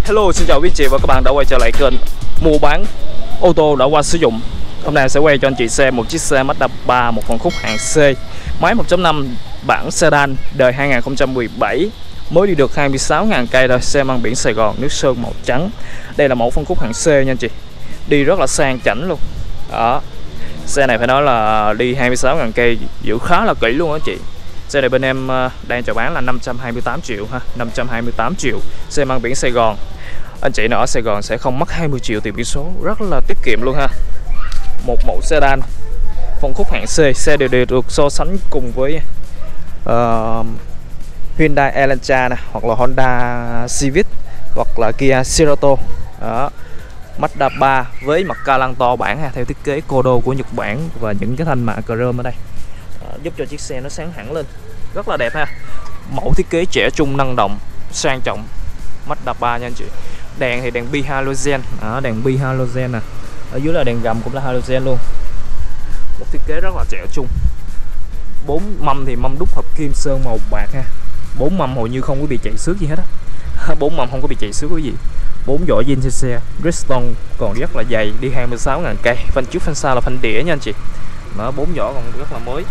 Hello, xin chào quý anh chị và các bạn đã quay trở lại kênh mua bán ô tô đã qua sử dụng. Hôm nay sẽ quay cho anh chị xem một chiếc xe Mazda 3, một phân khúc hạng C, máy 1.5 bản sedan đời 2017, mới đi được 26.000 cây thôi. Xe mang biển Sài Gòn, nước sơn màu trắng. Đây là mẫu phân khúc hạng C nha anh chị, đi rất là sang chảnh luôn. Đó, xe này phải nói là đi 26.000 cây giữ khá là kỹ luôn á anh chị. Xe này bên em đang chào bán là 528 triệu ha, 528 triệu. Xe mang biển Sài Gòn. Anh chị nào ở Sài Gòn sẽ không mất 20 triệu tiền biển số, rất là tiết kiệm luôn ha. Một mẫu sedan phân khúc hạng C, xe đều được so sánh cùng với Hyundai Elantra này, hoặc là Honda Civic, hoặc là Kia Cerato. Đó, Mazda 3 với mặt ca lăng to bản ha, theo thiết kế Kodo của Nhật Bản và những cái thanh mạ chrome ở đây. Đó, giúp cho chiếc xe nó sáng hẳn lên, rất là đẹp ha. Mẫu thiết kế trẻ trung, năng động, sang trọng, Mazda 3 nha anh chị. Đèn thì đèn bi halogen, đèn bi halogen nè, ở dưới là đèn gầm cũng là halogen luôn. Một thiết kế rất là trẻ trung. 4 mâm thì mâm đúc hợp kim sơn màu bạc ha. 4 mâm hầu như không có bị chạy xước gì hết á. 4 mâm không có bị chạy xước cái gì. 4 vỏ zin trên xe, Redstone còn rất là dày, đi 26.000 cây. Phanh trước phanh sau là phanh đĩa nha anh chị. Đó, 4 vỏ còn rất là mới.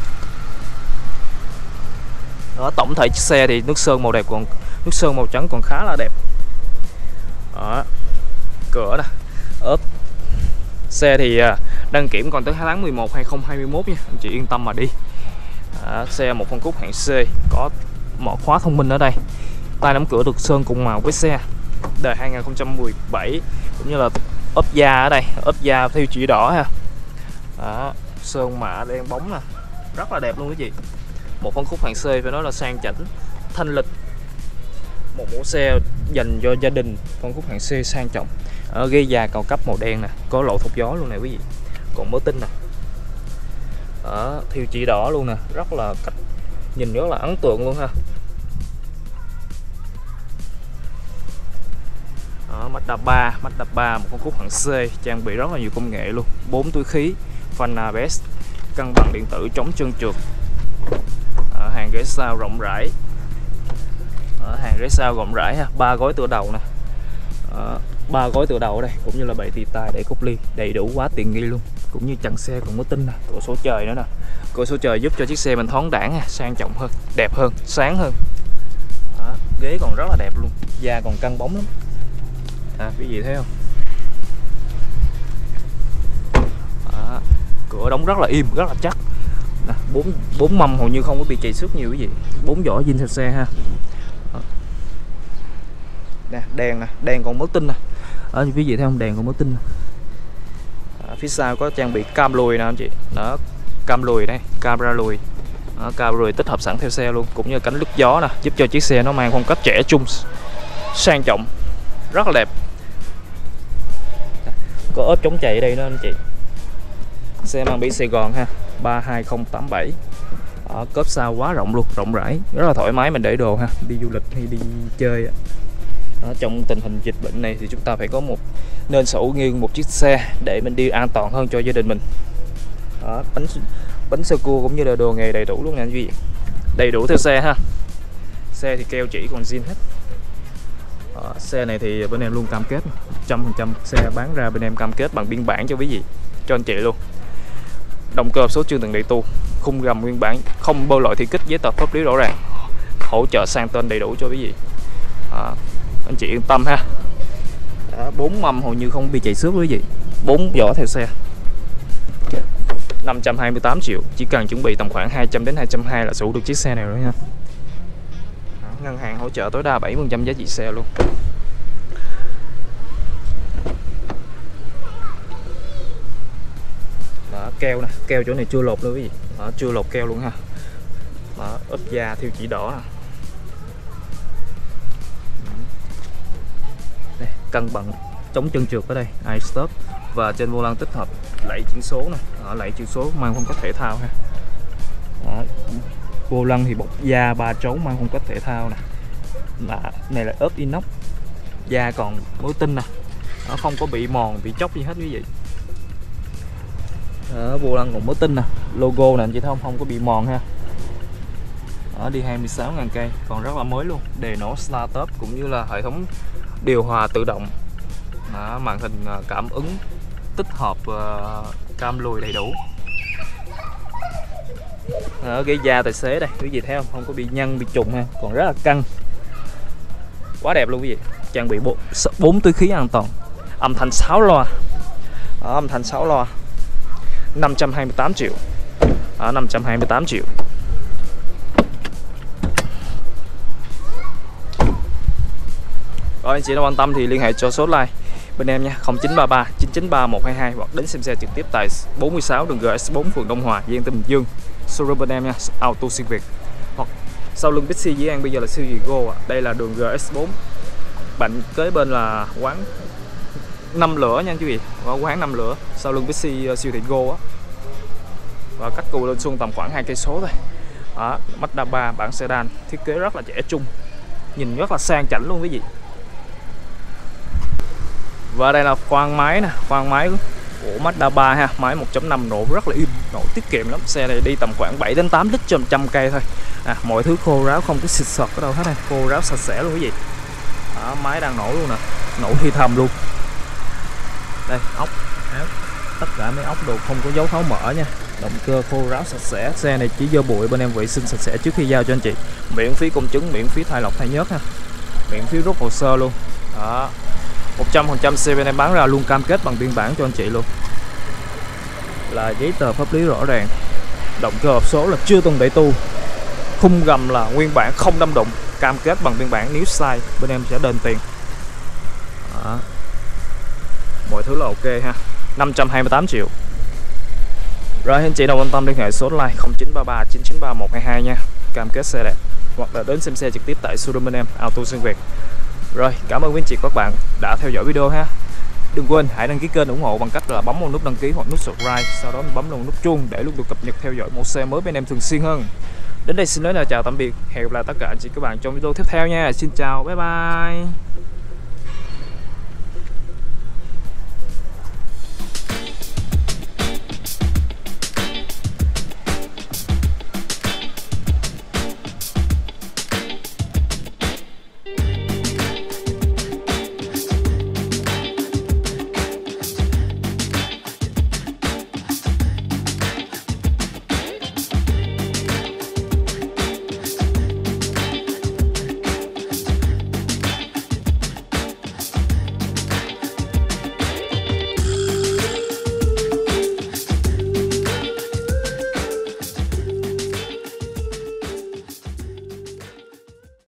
Đó, tổng thể chiếc xe thì nước sơn màu đẹp, còn nước sơn màu trắng còn khá là đẹp. Đó, cửa nè, ốp xe thì đăng kiểm còn tới tháng 11 2021 nha, anh chị yên tâm mà đi. Xe một phân khúc hạng C, có mỏ khóa thông minh ở đây, tay nắm cửa được sơn cùng màu với xe, đời 2017, cũng như là ốp da ở đây, ốp da theo chỉ đỏ ha. Đó, sơn mạ đen bóng nè, rất là đẹp luôn quý vị. Một phân khúc hạng C phải nói là sang chảnh, thanh lịch, một mẫu xe dành cho gia đình, phân khúc hạng C sang trọng. Ở ghế da cao cấp màu đen nè, có lỗ thục gió luôn này quý vị, còn mới tinh nè. Đó, thiêu chỉ đỏ luôn nè, rất là cách nhìn rất là ấn tượng luôn ha. Đó, Mazda 3 một phân khúc hạng C, trang bị rất là nhiều công nghệ luôn, 4 túi khí, phanh ABS, cân bằng điện tử chống trơn trượt. Hàng ghế sau rộng rãi, hàng ghế sau rộng rãi ha, 3 gối tựa đầu nè, 3 gối tựa đầu ở đây, cũng như là 7 tì tài, đẩy cốc ly, đầy đủ quá tiện nghi luôn, cũng như chặn xe còn mới tinh nè, cửa sổ trời nữa nè. Cửa sổ trời giúp cho chiếc xe mình thoáng đãng ha, sang trọng hơn, đẹp hơn, sáng hơn. Đó, ghế còn rất là đẹp luôn, da còn căng bóng lắm. Quý vị thấy không? Đó, cửa đóng rất là im, rất là chắc. 4 mâm hầu như không có bị chạy xước nhiều cái gì. 4 vỏ zin theo xe ha. Nè, đèn nè, đèn còn mới tinh nè. Quý vị thấy không, đèn còn mới tinh nè. Phía sau có trang bị cam lùi nè anh chị. Đó, cam lùi đây, camera lùi. Đó, cam lùi tích hợp sẵn theo xe luôn, cũng như cánh lướt gió nè, giúp cho chiếc xe nó mang phong cách trẻ trung, sang trọng, rất là đẹp. Có ốp chống chạy ở đây nữa anh chị. Xe mang biển Sài Gòn ha, 32087. Cốp sau quá rộng luôn, rộng rãi, rất là thoải mái mình để đồ ha, đi du lịch hay đi chơi. Trong tình hình dịch bệnh này thì chúng ta phải có nên sở hữu nghiêng một chiếc xe để mình đi an toàn hơn cho gia đình mình. Đó, bánh sơ cua cũng như là đồ nghề đầy đủ luôn nè anh chị, đầy đủ theo xe ha. Xe thì keo chỉ còn zin hết. Xe này thì bên em luôn cam kết 100% xe bán ra bên em cam kết bằng biên bản cho quý vị, cho anh chị luôn. Động cơ số chưa từng đầy tu, khung gầm nguyên bản, không bơi lội thi kích, giấy tờ pháp lý rõ ràng, hỗ trợ sang tên đầy đủ cho quý vị. Anh chị yên tâm ha. 4 mâm hầu như không bị chạy xước quý vị, 4 vỏ theo xe, 528 triệu, chỉ cần chuẩn bị tầm khoảng 200 đến 220 là sở hữu được chiếc xe này rồi nha. Ngân hàng hỗ trợ tối đa 7% giá trị xe luôn. Đó, keo nè, keo chỗ này chưa lột luôn quý vị. Đó, chưa lột keo luôn ha. Đó, ốp da theo chỉ đỏ nè. Đây, cân bằng chống chân trượt ở đây, iStop, và trên vô lăng tích hợp lẫy chuyển số nè, lẫy chuyển số mang phong cách thể thao ha. Đó, vô lăng thì bọc da 3 trấu mang phong cách thể thao nè. Này là ốp inox, da còn mới tinh nè, nó không có bị mòn, bị chóc gì hết quý vị. Vô lăng còn mới tinh nè, logo nè anh chị thấy không có bị mòn ha. Đó, đi 26.000 cây còn rất là mới luôn, đề nổ start up cũng như là hệ thống điều hòa tự động. Đó, màn hình cảm ứng tích hợp cam lùi đầy đủ. Ở cái da tài xế đây, quý vị thấy không? Không có bị nhăn, bị trùng ha, còn rất là căng. Quá đẹp luôn quý vị. Trang bị 4 túi khí an toàn. Âm thanh 6 loa. Âm thanh 6 loa. 528 triệu. 528 triệu. Rồi anh chị nào quan tâm thì liên hệ cho số line bên em nha, 0933 993 122 hoặc đến xem xe trực tiếp tại 46 đường GS4 phường Đông Hòa, Giang Tây, Bình Dương. Showroom bên em nha, Auto Xuyên Việt. Hoặc sau lưng Bixi Dĩ An bây giờ là siêu thị Go ạ. Đây là đường GS4. Bạn kế bên là quán 5 lửa nha quý vị. Quán 5 lửa sau lưng Bixi siêu thị Go á. Và cách Cù Lên Xuân tầm khoảng 2 cây số thôi. Đó, Mazda 3 bản sedan, thiết kế rất là trẻ trung. Nhìn rất là sang chảnh luôn quý vị. Và đây là khoang máy nè, khoang máy của Mazda 3 ha, máy 1.5 nổ rất là im, nổ tiết kiệm lắm. Xe này đi tầm khoảng 7 đến 8 lít cho 100 cây thôi. Mọi thứ khô ráo, không có xịt sọt ở đâu hết này, khô ráo sạch sẽ luôn quý vị. Đó, máy đang nổ luôn nè, nổ thì thầm luôn. Đây, ốc, tất cả mấy ốc đồ không có dấu tháo mở nha. Động cơ khô ráo sạch sẽ, xe này chỉ dơ bụi bên em vệ sinh sạch sẽ trước khi giao cho anh chị. Miễn phí công chứng, miễn phí thay lọc thay nhớt ha, miễn phí rút hồ sơ luôn. Đó, 100% xe bên em bán ra luôn, cam kết bằng biên bản cho anh chị luôn, là giấy tờ pháp lý rõ ràng. Động cơ hộp số là chưa từng đẩy tu, khung gầm là nguyên bản không đâm đụng, cam kết bằng biên bản, nếu sai bên em sẽ đền tiền. Đó, mọi thứ là ok ha. 528 triệu. Rồi anh chị nào quan tâm liên hệ số line 0933 993 122 nha, cam kết xe đẹp. Hoặc là đến xem xe trực tiếp tại showroom bên em Auto Xuyên Việt. Rồi, cảm ơn quý anh chị các bạn đã theo dõi video ha. Đừng quên hãy đăng ký kênh ủng hộ bằng cách là bấm vào nút đăng ký hoặc nút subscribe, sau đó mình bấm vào nút chuông để luôn được cập nhật theo dõi mẫu xe mới bên em thường xuyên hơn. Đến đây xin nói là chào tạm biệt, hẹn gặp lại tất cả anh chị các bạn trong video tiếp theo nha. Xin chào, bye bye.